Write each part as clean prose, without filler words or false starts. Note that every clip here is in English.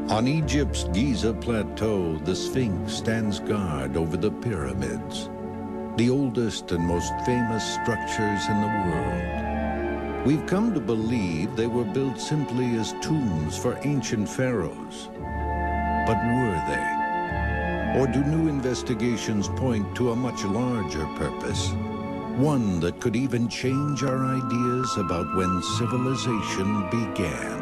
On Egypt's Giza Plateau, the Sphinx stands guard over the pyramids, the oldest and most famous structures in the world. We've come to believe they were built simply as tombs for ancient pharaohs. But were they? Or do new investigations point to a much larger purpose? One that could even change our ideas about when civilization began.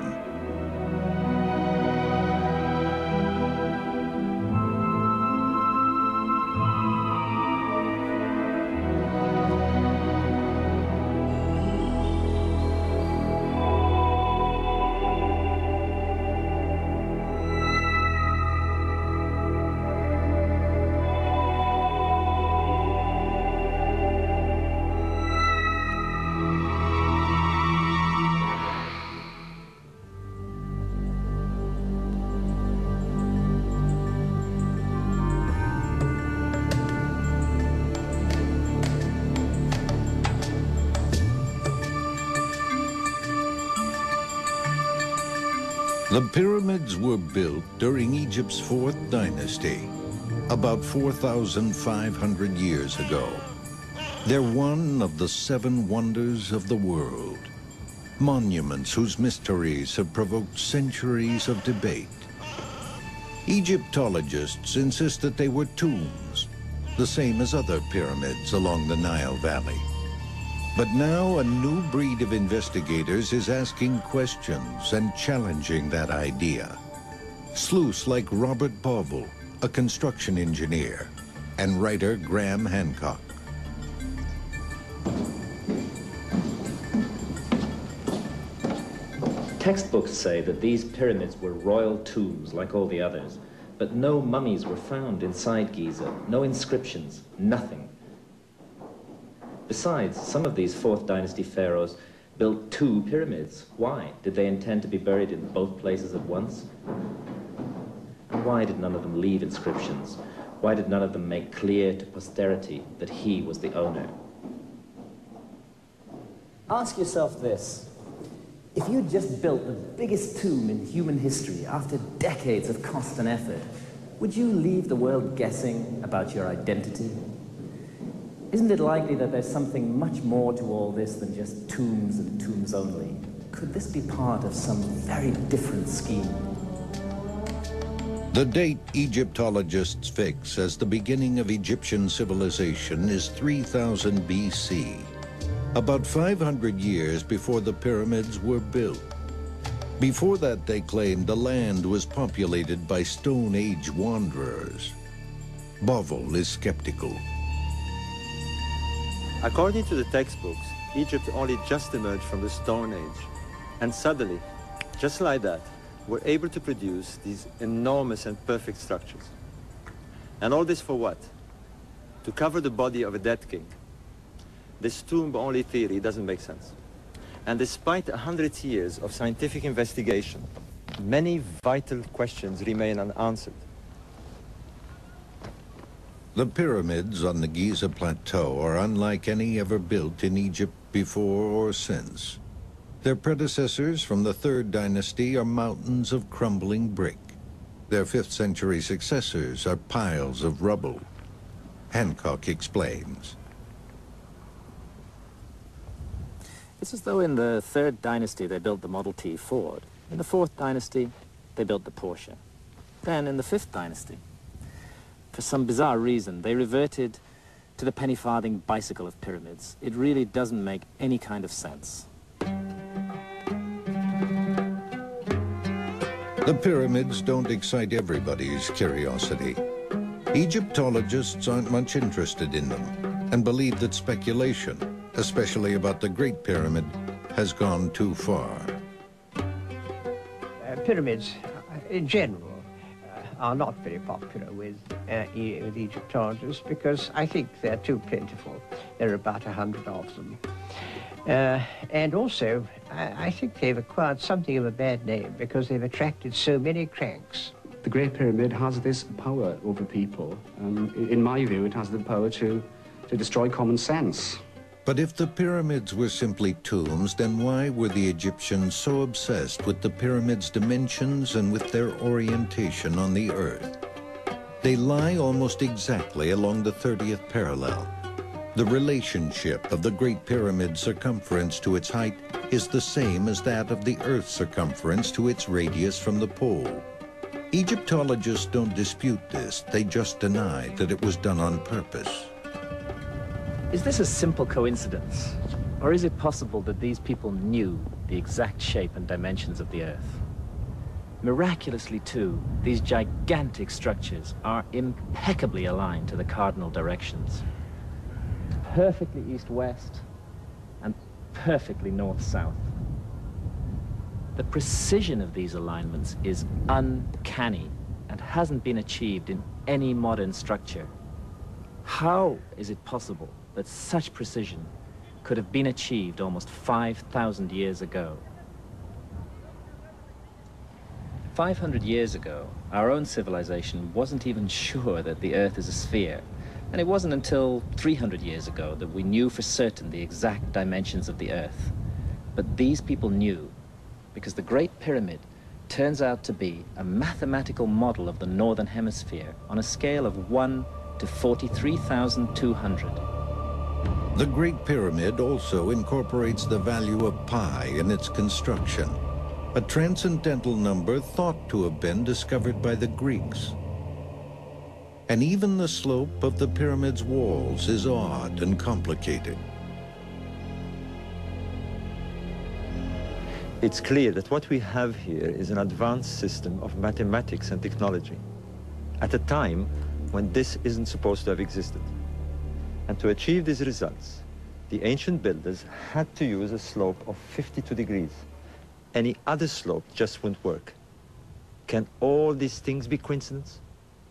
The pyramids were built during Egypt's 4th dynasty, about 4,500 years ago. They're one of the 7 wonders of the world, monuments whose mysteries have provoked centuries of debate. Egyptologists insist that they were tombs, the same as other pyramids along the Nile Valley. But now a new breed of investigators is asking questions and challenging that idea. Sleuths like Robert Bauval, a construction engineer, and writer Graham Hancock. Textbooks say that these pyramids were royal tombs like all the others, but no mummies were found inside Giza, no inscriptions, nothing. Besides, some of these 4th dynasty pharaohs built 2 pyramids. Why? Did they intend to be buried in both places at once? And why did none of them leave inscriptions? Why did none of them make clear to posterity that he was the owner? Ask yourself this. If you'd just built the biggest tomb in human history after decades of cost and effort, would you leave the world guessing about your identity? Isn't it likely that there's something much more to all this than just tombs and tombs only? Could this be part of some very different scheme? The date Egyptologists fix as the beginning of Egyptian civilization is 3000 BC, about 500 years before the pyramids were built. Before that, they claimed the land was populated by Stone Age wanderers. Bauval is skeptical. According to the textbooks, Egypt only just emerged from the Stone Age. And suddenly, just like that, we're able to produce these enormous and perfect structures. And all this for what? To cover the body of a dead king. This tomb-only theory doesn't make sense. And despite 100 years of scientific investigation, many vital questions remain unanswered. The pyramids on the Giza Plateau are unlike any ever built in Egypt before or since. Their predecessors from the 3rd dynasty are mountains of crumbling brick. Their 5th century successors are piles of rubble. Hancock explains. It's as though in the 3rd dynasty they built the Model T Ford. In the 4th dynasty, they built the Porsche. Then in the 5th dynasty, for some bizarre reason, they reverted to the penny-farthing bicycle of pyramids. It really doesn't make any kind of sense. The pyramids don't excite everybody's curiosity. Egyptologists aren't much interested in them and believe that speculation, especially about the Great Pyramid, has gone too far. Pyramids, in general, are not very popular with Egyptologists because I think they're too plentiful. There are about 100 of them. And also, I think they've acquired something of a bad name because they've attracted so many cranks. The Great Pyramid has this power over people. In my view, it has the power to destroy common sense. But if the pyramids were simply tombs, then why were the Egyptians so obsessed with the pyramids' dimensions and with their orientation on the Earth? They lie almost exactly along the 30th parallel. The relationship of the Great Pyramid's circumference to its height is the same as that of the Earth's circumference to its radius from the pole. Egyptologists don't dispute this, they just deny that it was done on purpose. Is this a simple coincidence? Or is it possible that these people knew the exact shape and dimensions of the Earth? Miraculously, too, these gigantic structures are impeccably aligned to the cardinal directions. Perfectly east-west and perfectly north-south. The precision of these alignments is uncanny and hasn't been achieved in any modern structure. How is it possible that such precision could have been achieved almost 5,000 years ago? 500 years ago, our own civilization wasn't even sure that the Earth is a sphere. And it wasn't until 300 years ago that we knew for certain the exact dimensions of the Earth. But these people knew, because the Great Pyramid turns out to be a mathematical model of the Northern Hemisphere on a scale of 1 to 43,200. The Great Pyramid also incorporates the value of pi in its construction, a transcendental number thought to have been discovered by the Greeks. And even the slope of the pyramid's walls is odd and complicated. It's clear that what we have here is an advanced system of mathematics and technology at a time when this isn't supposed to have existed. And to achieve these results, the ancient builders had to use a slope of 52 degrees. Any other slope just wouldn't work. Can all these things be coincidence?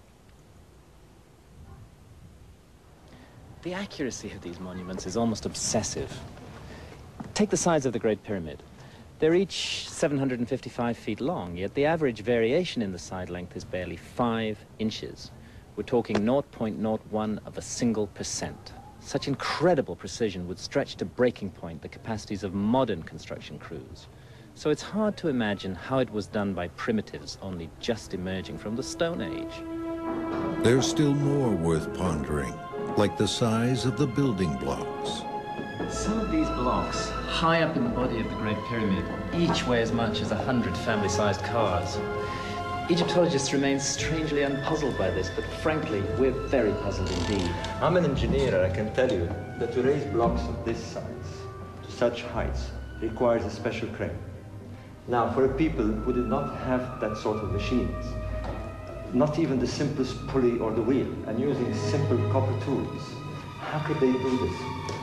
The accuracy of these monuments is almost obsessive. Take the sides of the Great Pyramid. They're each 755 feet long, yet the average variation in the side length is barely 5 inches. We're talking 0.01 of a single percent. Such incredible precision would stretch to breaking point the capacities of modern construction crews. So it's hard to imagine how it was done by primitives only just emerging from the Stone Age. There's still more worth pondering, like the size of the building blocks. Some of these blocks, high up in the body of the Great Pyramid, each weigh as much as 100 family-sized cars. Egyptologists remain strangely unpuzzled by this, but frankly, we're very puzzled indeed. I'm an engineer, and I can tell you that to raise blocks of this size to such heights requires a special crane. Now, for a people who did not have that sort of machines, not even the simplest pulley or the wheel, and using simple copper tools, how could they do this?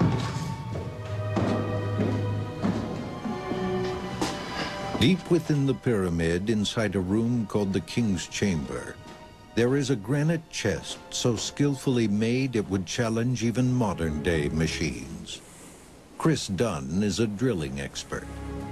Deep within the pyramid, inside a room called the King's Chamber, there is a granite chest so skillfully made it would challenge even modern-day machines. Chris Dunn is a drilling expert.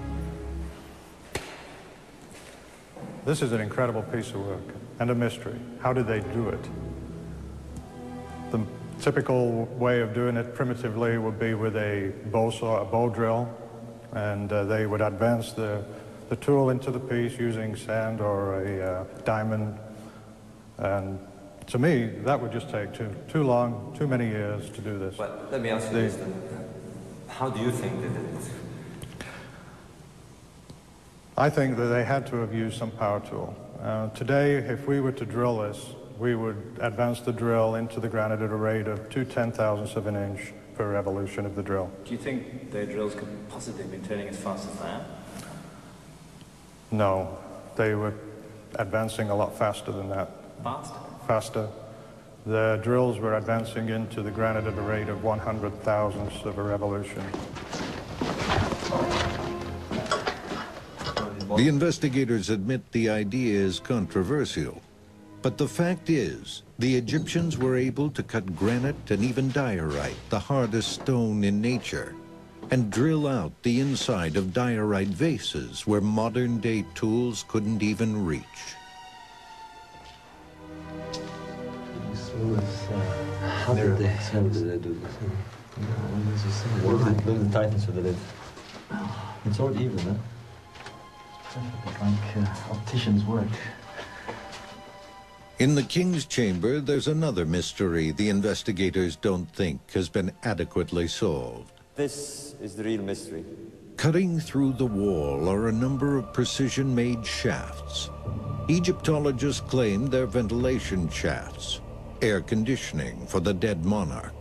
This is an incredible piece of work and a mystery. How did they do it? The typical way of doing it primitively would be with a bow saw, a bow drill, and they would advance the tool into the piece using sand or a diamond. And to me, that would just take too long, too many years to do this. But let me ask you this then. How do you think they did it? I think that they had to have used some power tool. Today, if we were to drill this, we would advance the drill into the granite at a rate of 2/10,000ths of an inch per revolution of the drill. Do you think their drills could possibly have been turning as fast as that? No, they were advancing a lot faster than that. Faster? Faster. The drills were advancing into the granite at a rate of 100,000ths of a revolution. The investigators admit the idea is controversial, but the fact is, the Egyptians were able to cut granite and even diorite, the hardest stone in nature, and drill out the inside of diorite vases where modern-day tools couldn't even reach. How did they do this? Look at the tightness of the lid. It's all even, huh? It's like optician's work. In the King's Chamber, there's another mystery the investigators don't think has been adequately solved. This is the real mystery. Cutting through the wall are a number of precision-made shafts. Egyptologists claim they're ventilation shafts, air conditioning for the dead monarch.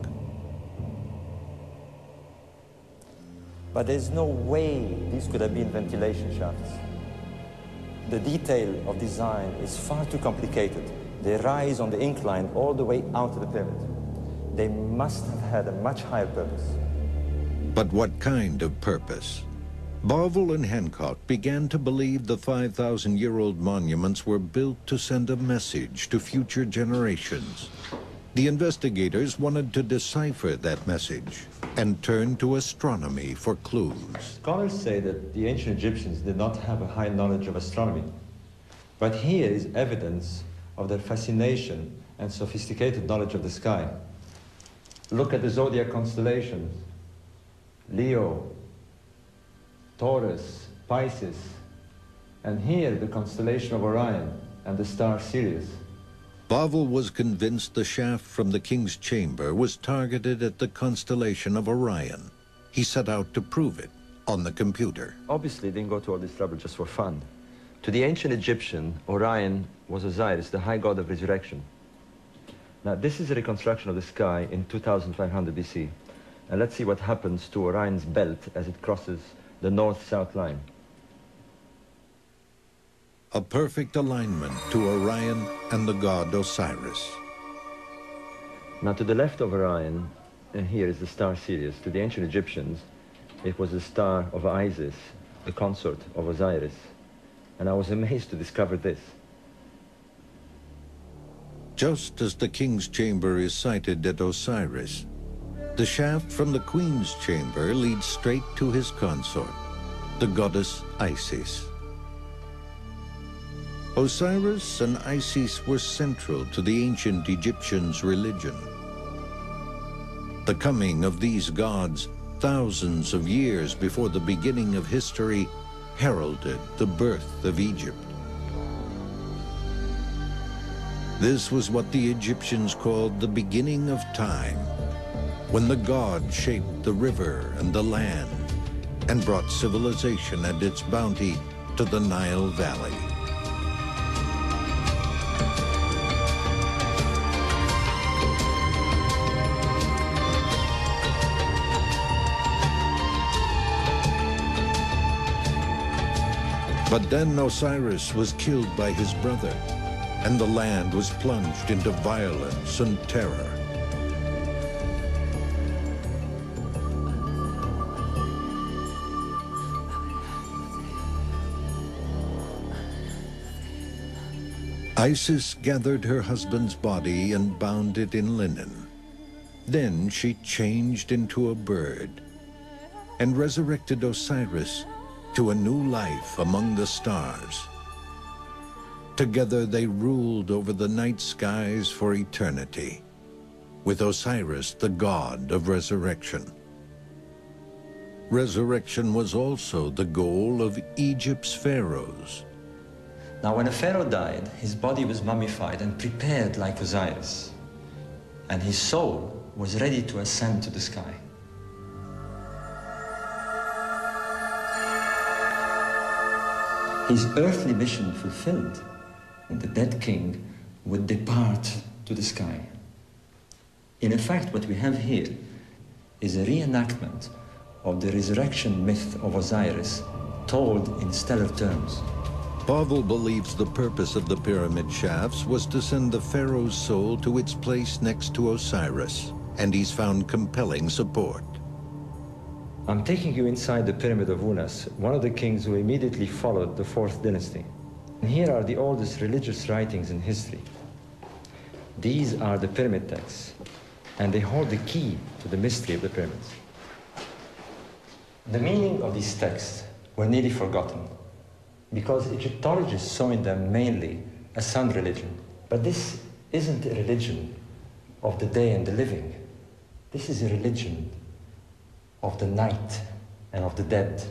But there's no way these could have been ventilation shafts. The detail of design is far too complicated. They rise on the incline all the way out of the pyramid. They must have had a much higher purpose. But what kind of purpose? Bauval and Hancock began to believe the 5,000-year-old monuments were built to send a message to future generations. The investigators wanted to decipher that message and turned to astronomy for clues. Scholars say that the ancient Egyptians did not have a high knowledge of astronomy. But here is evidence of their fascination and sophisticated knowledge of the sky. Look at the zodiac constellations: Leo, Taurus, Pisces, and here the constellation of Orion and the star Sirius. Bauval was convinced the shaft from the King's Chamber was targeted at the constellation of Orion. He set out to prove it on the computer. Obviously, they didn't go to all this trouble just for fun. To the ancient Egyptian, Orion was Osiris, the high god of resurrection. Now, this is a reconstruction of the sky in 2500 BC. And let's see what happens to Orion's belt as it crosses the north-south line. A perfect alignment to Orion and the god Osiris. Now, to the left of Orion, and here is the star Sirius. To the ancient Egyptians, it was the star of Isis, the consort of Osiris. And I was amazed to discover this. Just as the King's Chamber is sited at Osiris, the shaft from the Queen's Chamber leads straight to his consort, the goddess Isis. Osiris and Isis were central to the ancient Egyptians' religion. The coming of these gods, thousands of years before the beginning of history, heralded the birth of Egypt. This was what the Egyptians called the beginning of time, when the god shaped the river and the land and brought civilization and its bounty to the Nile Valley. But then Osiris was killed by his brother, and the land was plunged into violence and terror. Isis gathered her husband's body and bound it in linen. Then she changed into a bird and resurrected Osiris to a new life among the stars. Together they ruled over the night skies for eternity, with Osiris the god of resurrection. Resurrection was also the goal of Egypt's pharaohs. Now, when a pharaoh died, his body was mummified and prepared like Osiris, and his soul was ready to ascend to the sky. His earthly mission fulfilled, and the dead king would depart to the sky. In effect, what we have here is a reenactment of the resurrection myth of Osiris told in stellar terms. Bauval believes the purpose of the pyramid shafts was to send the pharaoh's soul to its place next to Osiris, and he's found compelling support. I'm taking you inside the Pyramid of Unas, one of the kings who immediately followed the 4th dynasty. And here are the oldest religious writings in history. These are the pyramid texts, and they hold the key to the mystery of the pyramids. The meaning of these texts were nearly forgotten, because Egyptologists saw in them mainly a sun religion. But this isn't a religion of the day and the living. This is a religion of the night and of the dead.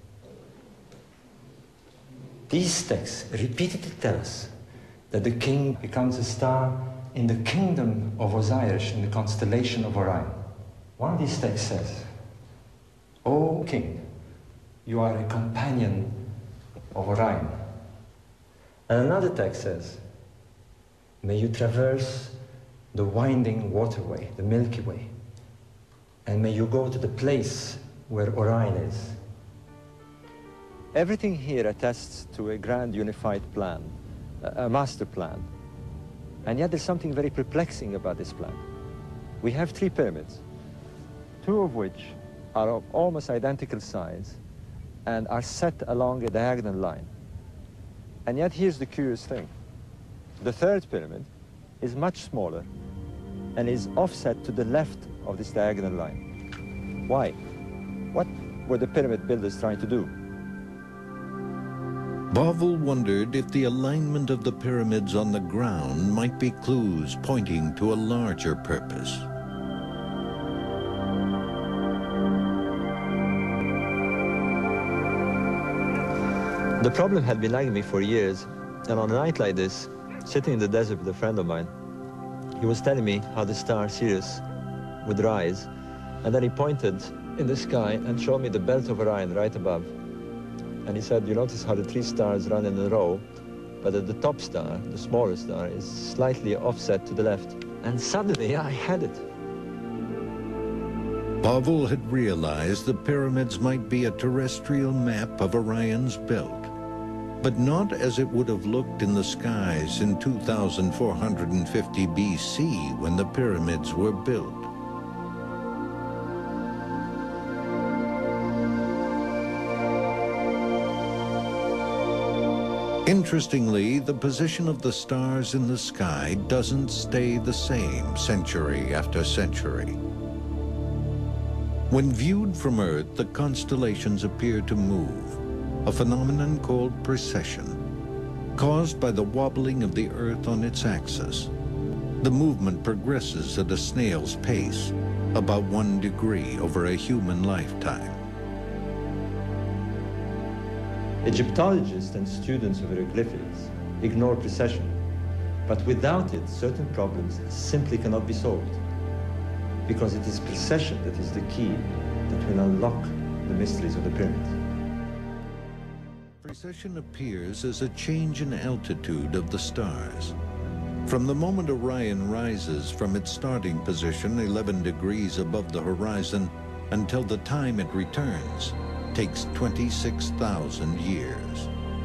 These texts repeatedly tell us that the king becomes a star in the kingdom of Osiris, in the constellation of Orion. One of these texts says, "O king, you are a companion of Orion." And another text says, "May you traverse the winding waterway, the Milky Way, and may you go to the place where Orion is." Everything here attests to a grand unified plan, a master plan. And yet there's something very perplexing about this plan. We have 3 pyramids, 2 of which are of almost identical size and are set along a diagonal line. And yet here's the curious thing. The 3rd pyramid is much smaller and is offset to the left of this diagonal line. Why? What were the pyramid builders trying to do? Bauval wondered if the alignment of the pyramids on the ground might be clues pointing to a larger purpose. The problem had been nagging me for years, and on a night like this, sitting in the desert with a friend of mine, he was telling me how the star Sirius would rise, and then he pointed in the sky and showed me the belt of Orion right above. And he said, "You notice how the 3 stars run in a row, but at the top star, the smaller star, is slightly offset to the left." And suddenly I had it. Bauval had realized the pyramids might be a terrestrial map of Orion's belt, but not as it would have looked in the skies in 2450 BC when the pyramids were built. Interestingly, the position of the stars in the sky doesn't stay the same century after century. When viewed from Earth, the constellations appear to move, a phenomenon called precession, caused by the wobbling of the Earth on its axis. The movement progresses at a snail's pace, about 1 degree over a human lifetime. Egyptologists and students of hieroglyphics ignore precession, but without it, certain problems simply cannot be solved, because it is precession that is the key that will unlock the mysteries of the pyramids. Precession appears as a change in altitude of the stars. From the moment Orion rises from its starting position 11 degrees above the horizon until the time it returns, takes 26,000 years.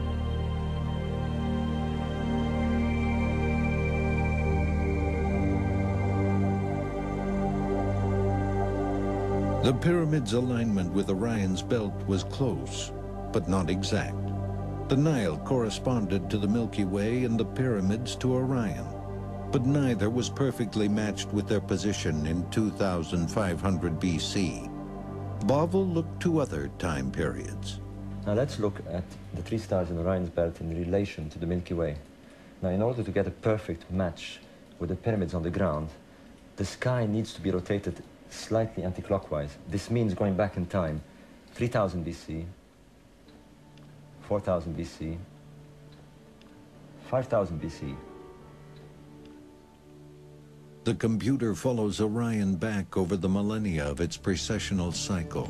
The pyramid's alignment with Orion's belt was close, but not exact. The Nile corresponded to the Milky Way and the pyramids to Orion, but neither was perfectly matched with their position in 2500 BC. Bauval looked to other time periods. Now let's look at the 3 stars in Orion's belt in relation to the Milky Way. Now, in order to get a perfect match with the pyramids on the ground, the sky needs to be rotated slightly anti-clockwise. This means going back in time, 3000 BC, 4000 BC, 5000 BC. The computer follows Orion back over the millennia of its precessional cycle.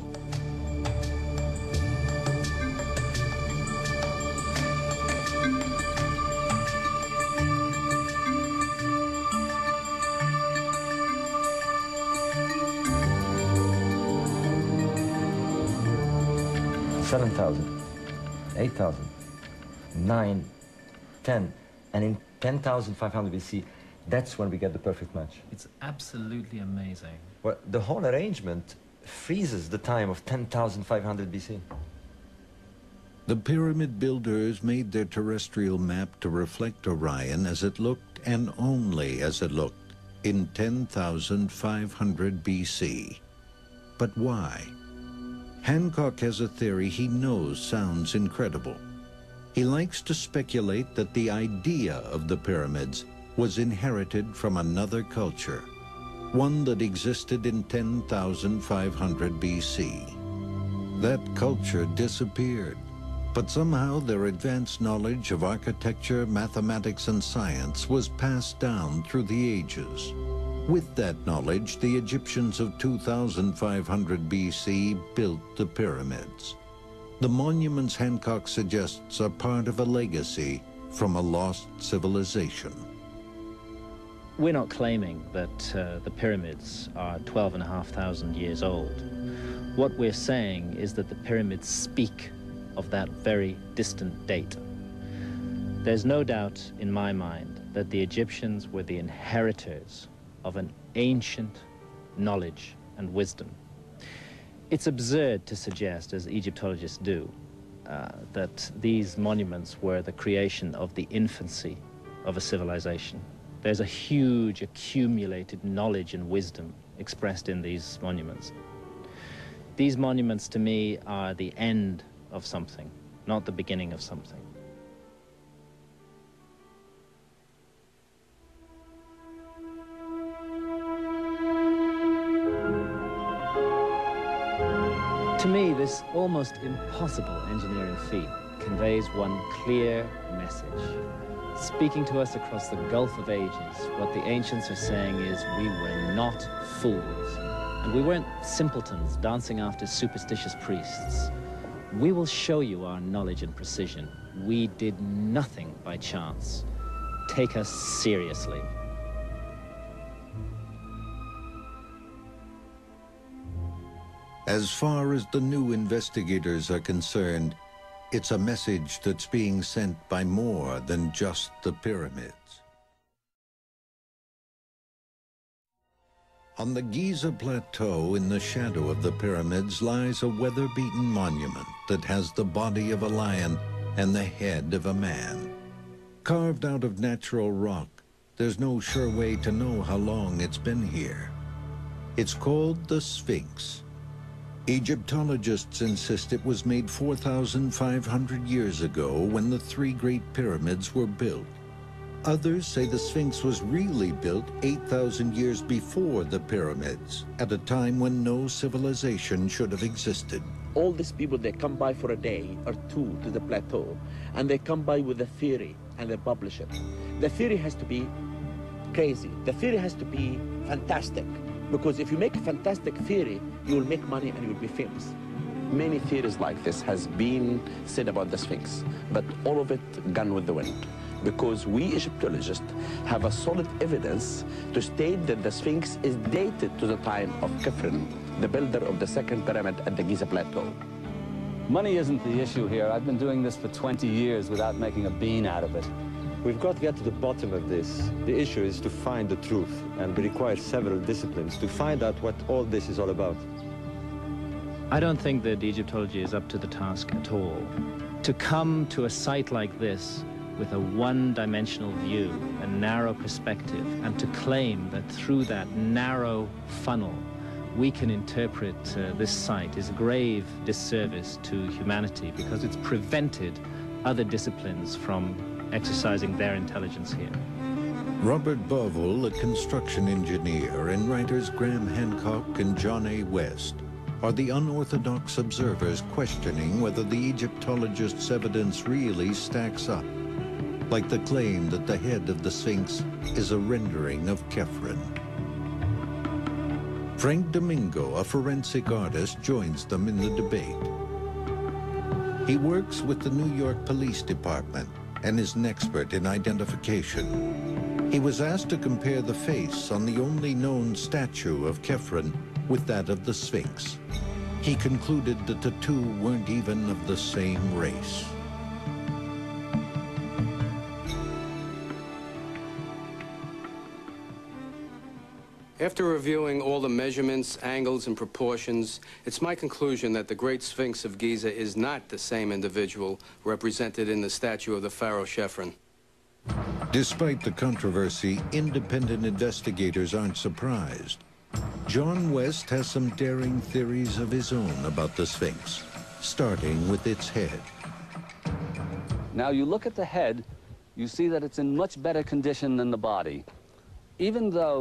$7,000, $8,000, $9,000, $10,000, and in 10,500 BC, that's when we get the perfect match. It's absolutely amazing. Well, the whole arrangement freezes the time of 10,500 BC. The pyramid builders made their terrestrial map to reflect Orion as it looked, and only as it looked, in 10,500 BC. But why? Hancock has a theory he knows sounds incredible. He likes to speculate that the idea of the pyramids was inherited from another culture, one that existed in 10,500 BC. That culture disappeared, but somehow their advanced knowledge of architecture, mathematics, and science was passed down through the ages. With that knowledge, the Egyptians of 2,500 BC built the pyramids. The monuments Hancock suggests are part of a legacy from a lost civilization. We're not claiming that the pyramids are 12,500 years old. What we're saying is that the pyramids speak of that very distant date. There's no doubt in my mind that the Egyptians were the inheritors of an ancient knowledge and wisdom. It's absurd to suggest, as Egyptologists do, that these monuments were the creation of the infancy of a civilization. There's a huge accumulated knowledge and wisdom expressed in these monuments. These monuments, to me, are the end of something, not the beginning of something. To me, this almost impossible engineering feat conveys one clear message. Speaking to us across the gulf of ages, what the ancients are saying is we were not fools, and we weren't simpletons dancing after superstitious priests. We will show you our knowledge and precision. We did nothing by chance. Take us seriously. As far as the new investigators are concerned, it's a message that's being sent by more than just the pyramids. On the Giza Plateau, in the shadow of the pyramids, lies a weather-beaten monument that has the body of a lion and the head of a man. Carved out of natural rock, there's no sure way to know how long it's been here. It's called the Sphinx. Egyptologists insist it was made 4,500 years ago when the three great pyramids were built. Others say the Sphinx was really built 8,000 years before the pyramids, at a time when no civilization should have existed. All these people, they come by for a day or two to the plateau, and they come by with a theory, and they publish it. The theory has to be crazy. The theory has to be fantastic, because if you make a fantastic theory, you will make money and you will be famous. Many theories like this has been said about the Sphinx, but all of it gone with the wind, because we Egyptologists have a solid evidence to state that the Sphinx is dated to the time of Khafre, the builder of the second pyramid at the Giza Plateau. Money isn't the issue here. I've been doing this for 20 years without making a bean out of it. We've got to get to the bottom of this. The issue is to find the truth, and we require several disciplines to find out what all this is all about. I don't think that Egyptology is up to the task at all. To come to a site like this with a one-dimensional view, a narrow perspective, and to claim that through that narrow funnel we can interpret this site is a grave disservice to humanity, because it's prevented other disciplines from exercising their intelligence here. Robert Bovell, a construction engineer, and writers Graham Hancock and John A. West are the unorthodox observers questioning whether the Egyptologists' evidence really stacks up, like the claim that the head of the Sphinx is a rendering of Khafre. Frank Domingo, a forensic artist, joins them in the debate. He works with the New York Police Department and is an expert in identification. He was asked to compare the face on the only known statue of Khafre with that of the Sphinx. He concluded that the two weren't even of the same race. After reviewing all the measurements, angles, and proportions, it's my conclusion that the Great Sphinx of Giza is not the same individual represented in the statue of the pharaoh Khafre. Despite the controversy, independent investigators aren't surprised. John West has some daring theories of his own about the Sphinx, starting with its head. Now, you look at the head, you see that it's in much better condition than the body. Even though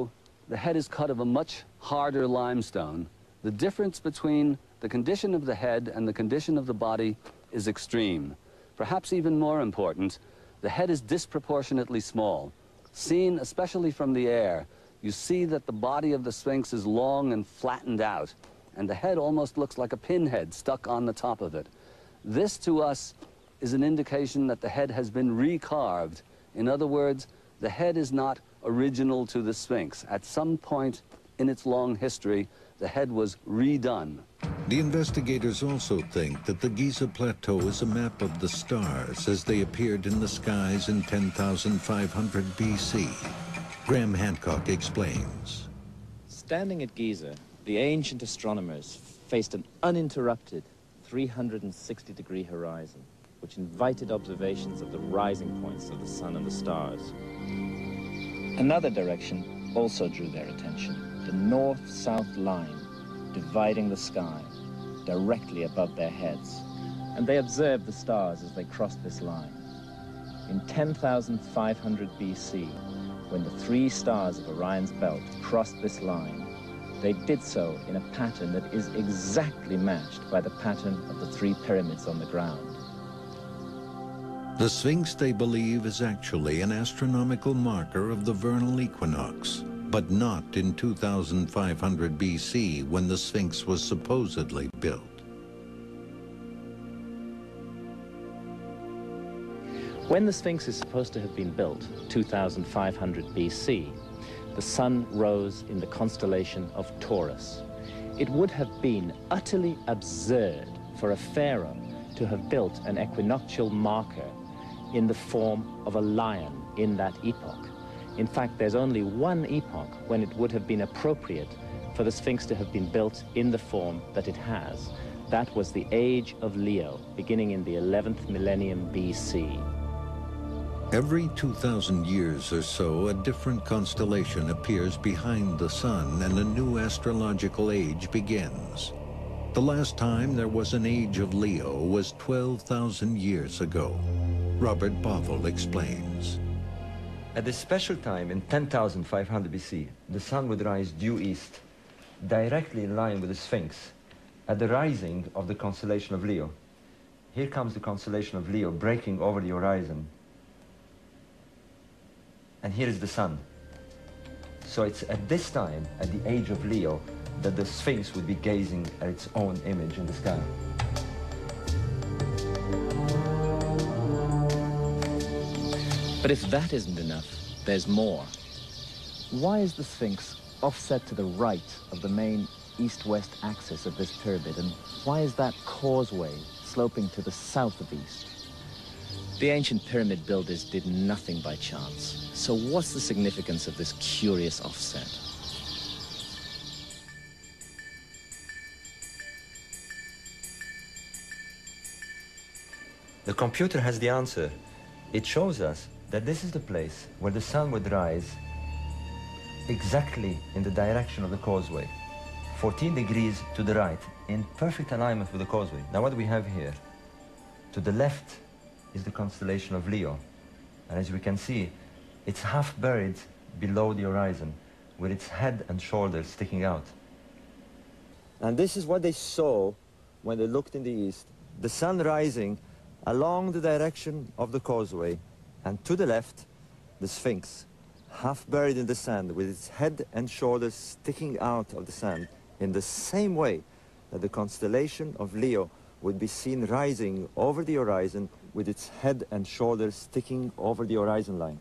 the head is cut of a much harder limestone. The difference between the condition of the head and the condition of the body is extreme. Perhaps even more important, the head is disproportionately small. Seen especially from the air, you see that the body of the Sphinx is long and flattened out, and the head almost looks like a pinhead stuck on the top of it. This, to us, is an indication that the head has been recarved. In other words, the head is not original to the Sphinx. At some point in its long history, the head was redone. The investigators also think that the Giza Plateau is a map of the stars as they appeared in the skies in 10,500 BC. Graham Hancock explains. Standing at Giza, the ancient astronomers faced an uninterrupted 360-degree horizon, which invited observations of the rising points of the sun and the stars. Another direction also drew their attention, the north-south line dividing the sky directly above their heads, and they observed the stars as they crossed this line. In 10,500 BC, when the 3 stars of Orion's belt crossed this line, they did so in a pattern that is exactly matched by the pattern of the 3 pyramids on the ground. The Sphinx, they believe, is actually an astronomical marker of the vernal equinox, but not in 2500 BC when the Sphinx was supposedly built. When the Sphinx is supposed to have been built, 2500 BC, the sun rose in the constellation of Taurus. It would have been utterly absurd for a pharaoh to have built an equinoctial marker in the form of a lion in that epoch. In fact, there's only one epoch when it would have been appropriate for the Sphinx to have been built in the form that it has. That was the age of Leo, beginning in the 11th millennium BC. Every 2,000 years or so, a different constellation appears behind the sun and a new astrological age begins. The last time there was an age of Leo was 12,000 years ago. Robert Bauval explains. At this special time in 10,500 BC, the sun would rise due east, directly in line with the Sphinx, at the rising of the constellation of Leo. Here comes the constellation of Leo breaking over the horizon. And here is the sun. So it's at this time, at the age of Leo, that the Sphinx would be gazing at its own image in the sky. But if that isn't enough, there's more. Why is the Sphinx offset to the right of the main east-west axis of this pyramid, and why is that causeway sloping to the south of east? The ancient pyramid builders did nothing by chance. So what's the significance of this curious offset? The computer has the answer. It shows us that this is the place where the sun would rise exactly in the direction of the causeway, 14 degrees to the right, in perfect alignment with the causeway. Now what do we have here? To the left is the constellation of Leo, and as we can see, it's half buried below the horizon, with its head and shoulders sticking out. And this is what they saw when they looked in the east, the sun rising along the direction of the causeway, and to the left, the Sphinx, half buried in the sand, with its head and shoulders sticking out of the sand, in the same way that the constellation of Leo would be seen rising over the horizon with its head and shoulders sticking over the horizon line.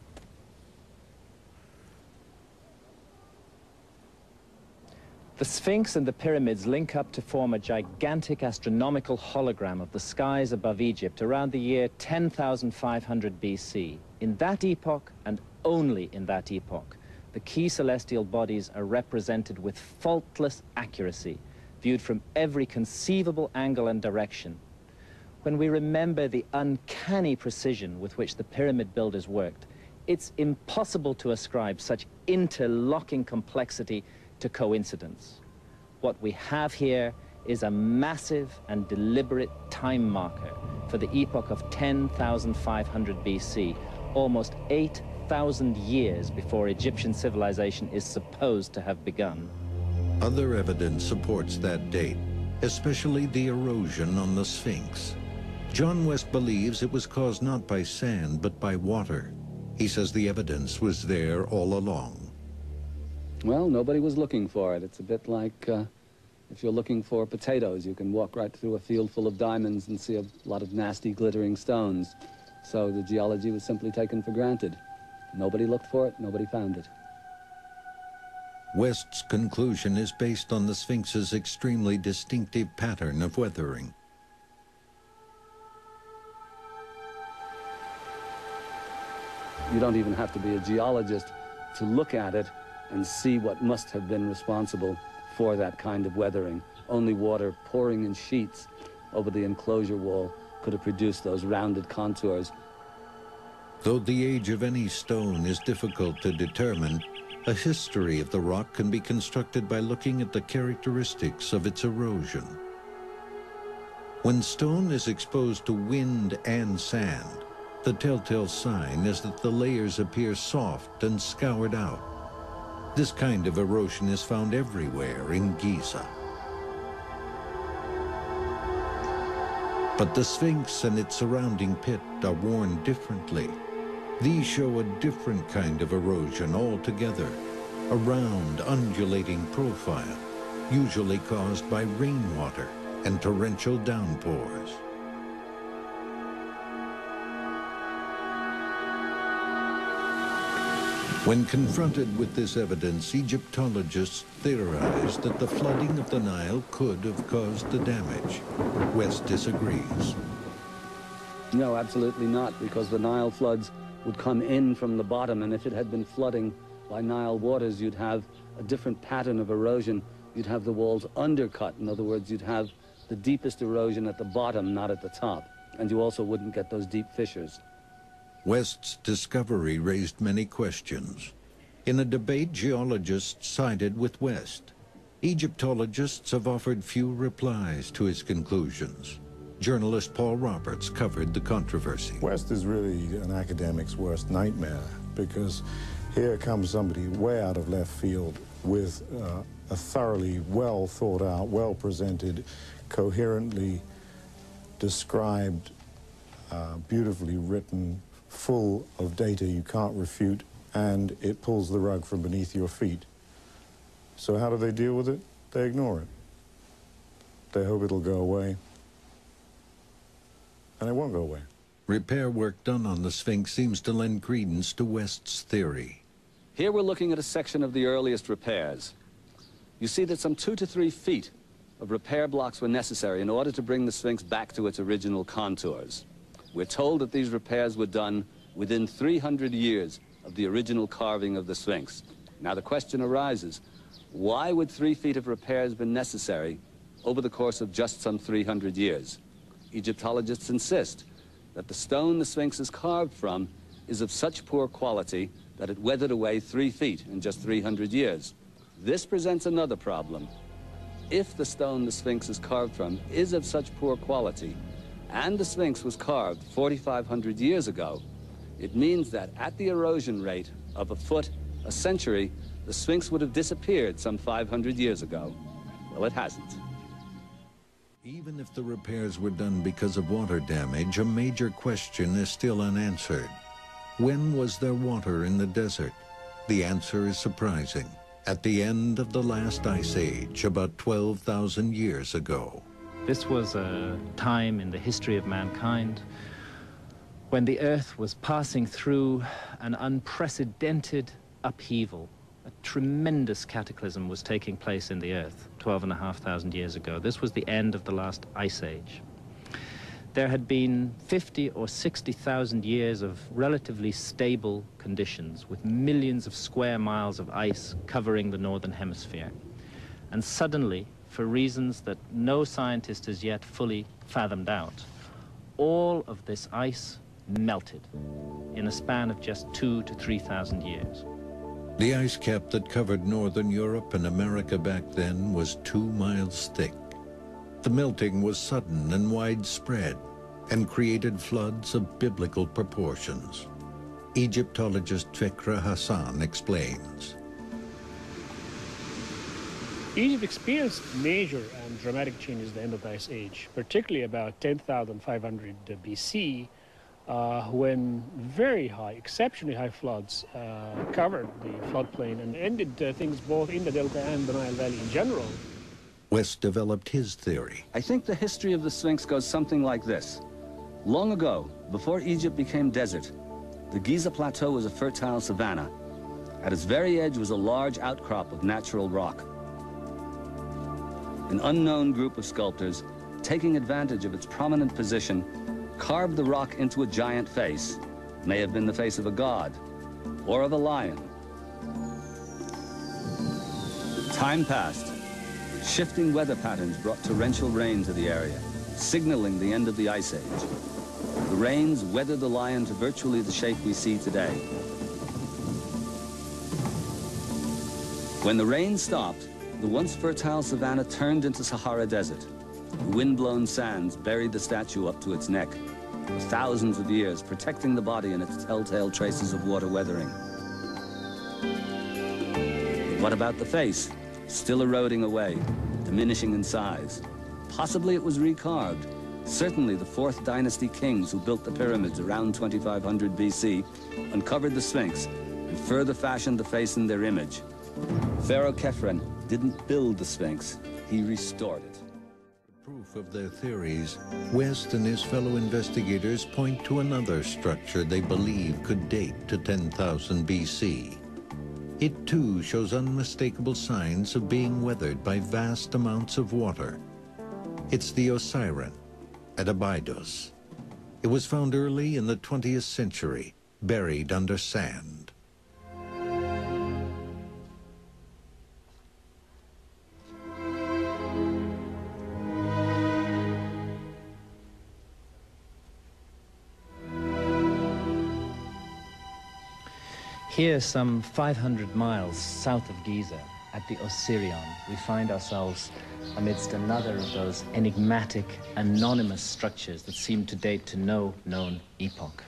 The Sphinx and the pyramids link up to form a gigantic astronomical hologram of the skies above Egypt around the year 10,500 BC. In that epoch, and only in that epoch, the key celestial bodies are represented with faultless accuracy, viewed from every conceivable angle and direction. When we remember the uncanny precision with which the pyramid builders worked, it's impossible to ascribe such interlocking complexity to coincidence. What we have here is a massive and deliberate time marker for the epoch of 10,500 BC, almost 8 4,000 years before Egyptian civilization is supposed to have begun. Other evidence supports that date, especially the erosion on the Sphinx. John West believes it was caused not by sand, but by water. He says the evidence was there all along. Well, nobody was looking for it. It's a bit like if you're looking for potatoes, you can walk right through a field full of diamonds and see a lot of nasty, glittering stones. So the geology was simply taken for granted. Nobody looked for it, nobody found it. West's conclusion is based on the Sphinx's extremely distinctive pattern of weathering. You don't even have to be a geologist to look at it and see what must have been responsible for that kind of weathering. Only water pouring in sheets over the enclosure wall could have produced those rounded contours. Though the age of any stone is difficult to determine, a history of the rock can be constructed by looking at the characteristics of its erosion. When stone is exposed to wind and sand, the telltale sign is that the layers appear soft and scoured out. This kind of erosion is found everywhere in Giza. But the Sphinx and its surrounding pit are worn differently. These show a different kind of erosion altogether, a round, undulating profile, usually caused by rainwater and torrential downpours. When confronted with this evidence, Egyptologists theorized that the flooding of the Nile could have caused the damage. West disagrees. No, absolutely not, because the Nile floods would come in from the bottom, and if it had been flooding by Nile waters, you'd have a different pattern of erosion. You'd have the walls undercut. In other words, you'd have the deepest erosion at the bottom, not at the top. And you also wouldn't get those deep fissures. West's discovery raised many questions. In a debate, geologists sided with West. Egyptologists have offered few replies to his conclusions. Journalist Paul Roberts covered the controversy. West is really an academic's worst nightmare, because here comes somebody way out of left field with a thoroughly well thought out, well presented, coherently described, beautifully written, full of data you can't refute, and it pulls the rug from beneath your feet. So how do they deal with it? They ignore it. They hope it'll go away. And it won't go away. Repair work done on the Sphinx seems to lend credence to West's theory. Here we're looking at a section of the earliest repairs. You see that some 2 to 3 feet of repair blocks were necessary in order to bring the Sphinx back to its original contours. We're told that these repairs were done within 300 years of the original carving of the Sphinx. Now the question arises, why would 3 feet of repairs have been necessary over the course of just some 300 years? Egyptologists insist that the stone the Sphinx is carved from is of such poor quality that it weathered away 3 feet in just 300 years. This presents another problem. If the stone the Sphinx is carved from is of such poor quality, and the Sphinx was carved 4,500 years ago, it means that at the erosion rate of a foot a century, the Sphinx would have disappeared some 500 years ago. Well, it hasn't. Even if the repairs were done because of water damage, a major question is still unanswered. When was there water in the desert? The answer is surprising. At the end of the last ice age, about 12,000 years ago. This was a time in the history of mankind when the Earth was passing through an unprecedented upheaval. A tremendous cataclysm was taking place in the Earth 12,500 years ago. This was the end of the last ice age. There had been 50 or 60,000 years of relatively stable conditions with millions of square miles of ice covering the northern hemisphere. And suddenly, for reasons that no scientist has yet fully fathomed out, all of this ice melted in a span of just 2,000 to 3,000 years. The ice cap that covered northern Europe and America back then was 2 miles thick. The melting was sudden and widespread and created floods of biblical proportions. Egyptologist Fikra Hassan explains. Egypt experienced major and dramatic changes at the end of the Ice Age, particularly about 10,500 BC, when very high, exceptionally high floods covered the floodplain and ended things both in the Delta and the Nile Valley in general. West developed his theory. I think the history of the Sphinx goes something like this. Long ago, before Egypt became desert, the Giza Plateau was a fertile savanna. At its very edge was a large outcrop of natural rock. An unknown group of sculptors, taking advantage of its prominent position, carved the rock into a giant face. May have been the face of a god or of a lion. Time passed. Shifting weather patterns brought torrential rain to the area, signaling the end of the Ice Age. The rains weathered the lion to virtually the shape we see today. When the rain stopped, the once fertile savanna turned into Sahara Desert. The wind-blown sands buried the statue up to its neck, for thousands of years, protecting the body and its telltale traces of water weathering. But what about the face? Still eroding away, diminishing in size. Possibly it was recarved. Certainly the 4th dynasty kings who built the pyramids around 2500 BC uncovered the Sphinx and further fashioned the face in their image. Pharaoh Khephren didn't build the Sphinx, he restored it. Proof of their theories, West and his fellow investigators point to another structure they believe could date to 10,000 BC. It too shows unmistakable signs of being weathered by vast amounts of water. It's the Osirian at Abydos. It was found early in the 20th century, buried under sand. Here, some 500 miles south of Giza, at the Osirian, we find ourselves amidst another of those enigmatic, anonymous structures that seem to date to no known epoch.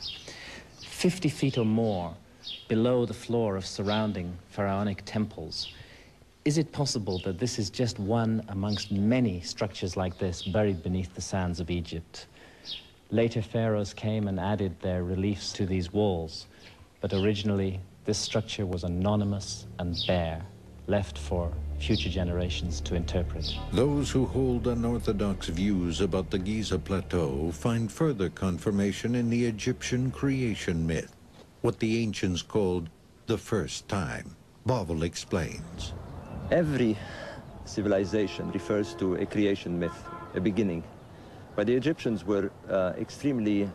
50 feet or more below the floor of surrounding pharaonic temples. Is it possible that this is just one amongst many structures like this buried beneath the sands of Egypt? Later pharaohs came and added their reliefs to these walls, but originally this structure was anonymous and bare, left for future generations to interpret. Those who hold unorthodox views about the Giza Plateau find further confirmation in the Egyptian creation myth, what the ancients called the first time. Bauval explains. Every civilization refers to a creation myth, a beginning. But the Egyptians were extremely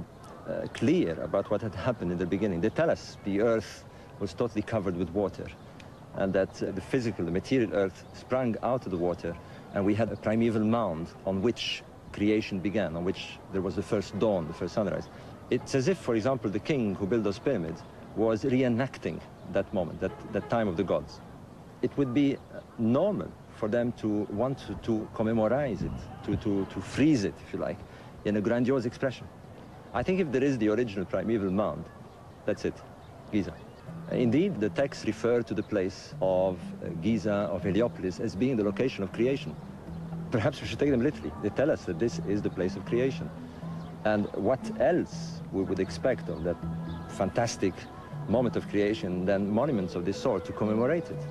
clear about what had happened in the beginning. They tell us the earth was totally covered with water, and that the physical, the material earth sprang out of the water, and we had a primeval mound on which creation began, on which there was the first dawn, the first sunrise. It's as if, for example, the king who built those pyramids was reenacting that moment, that time of the gods. It would be normal for them to want to commemorate it, to freeze it, if you like, in a grandiose expression. I think if there is the original primeval mound, that's it, Giza. Indeed, the texts refer to the place of Giza, of Heliopolis, as being the location of creation. Perhaps we should take them literally. They tell us that this is the place of creation. And what else we would expect of that fantastic moment of creation than monuments of this sort to commemorate it?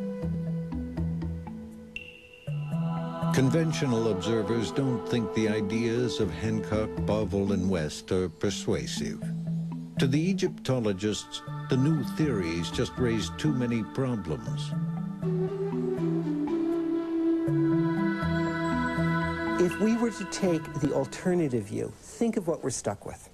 Conventional observers don't think the ideas of Hancock, Bauval, and West are persuasive. To the Egyptologists, the new theories just raise too many problems. If we were to take the alternative view, think of what we're stuck with.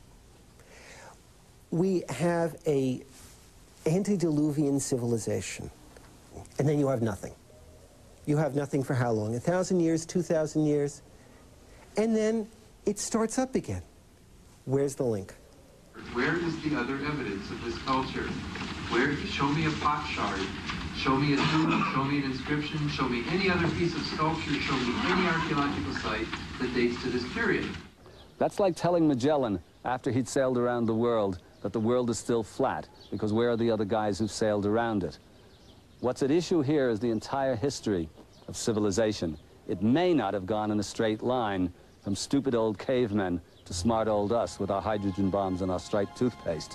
We have an antediluvian civilization, and then you have nothing. You have nothing for how long? 1,000 years, 2,000 years? And then it starts up again. Where's the link? Where is the other evidence of this culture? Where? Show me a pot shard. Show me a tomb. Show me an inscription. Show me any other piece of sculpture. Show me any archaeological site that dates to this period. That's like telling Magellan, after he'd sailed around the world, that the world is still flat, because where are the other guys who've sailed around it? What's at issue here is the entire history of civilization. It may not have gone in a straight line from stupid old cavemen to smart old us with our hydrogen bombs and our striped toothpaste.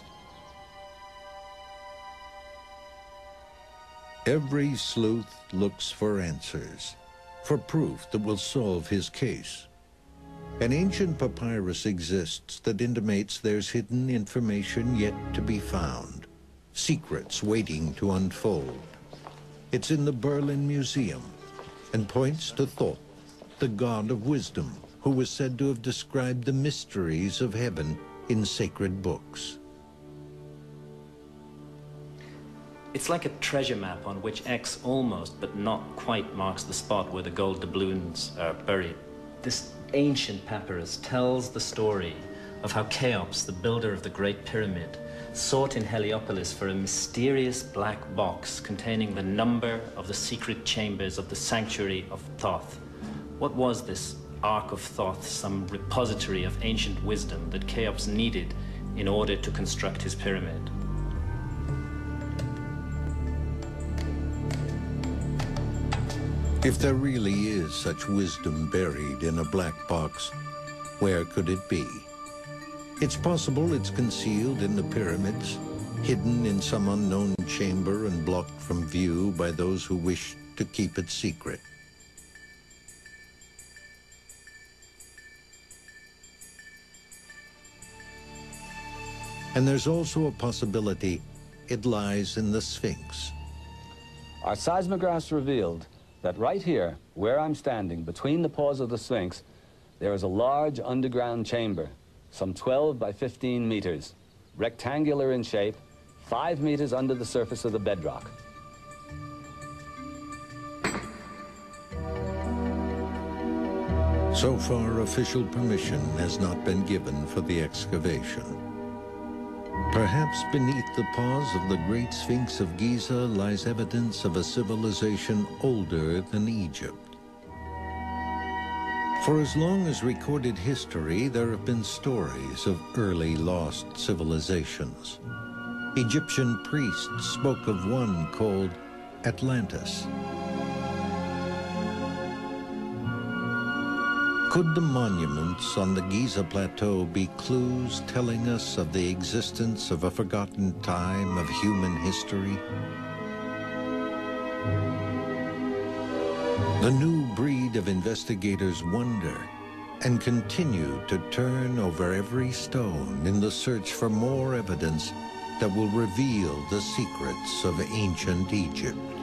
Every sleuth looks for answers, for proof that will solve his case. An ancient papyrus exists that intimates there's hidden information yet to be found, secrets waiting to unfold. It's in the Berlin Museum and points to Thoth, the god of wisdom, who was said to have described the mysteries of heaven in sacred books. It's like a treasure map on which X almost, but not quite, marks the spot where the gold doubloons are buried. This ancient papyrus tells the story of how Cheops, the builder of the Great Pyramid, sought in Heliopolis for a mysterious black box containing the number of the secret chambers of the sanctuary of Thoth. What was this Ark of Thoth, some repository of ancient wisdom that Cheops needed in order to construct his pyramid? If there really is such wisdom buried in a black box, where could it be? It's possible it's concealed in the pyramids, hidden in some unknown chamber and blocked from view by those who wish to keep it secret. And there's also a possibility it lies in the Sphinx. Our seismographs revealed that right here, where I'm standing, between the paws of the Sphinx, there is a large underground chamber, some 12 by 15 meters, rectangular in shape, 5 meters under the surface of the bedrock. So far, official permission has not been given for the excavation. Perhaps beneath the paws of the Great Sphinx of Giza lies evidence of a civilization older than Egypt. For as long as recorded history, there have been stories of early lost civilizations. Egyptian priests spoke of one called Atlantis. Could the monuments on the Giza Plateau be clues telling us of the existence of a forgotten time of human history? The new breed of investigators wonder and continue to turn over every stone in the search for more evidence that will reveal the secrets of ancient Egypt.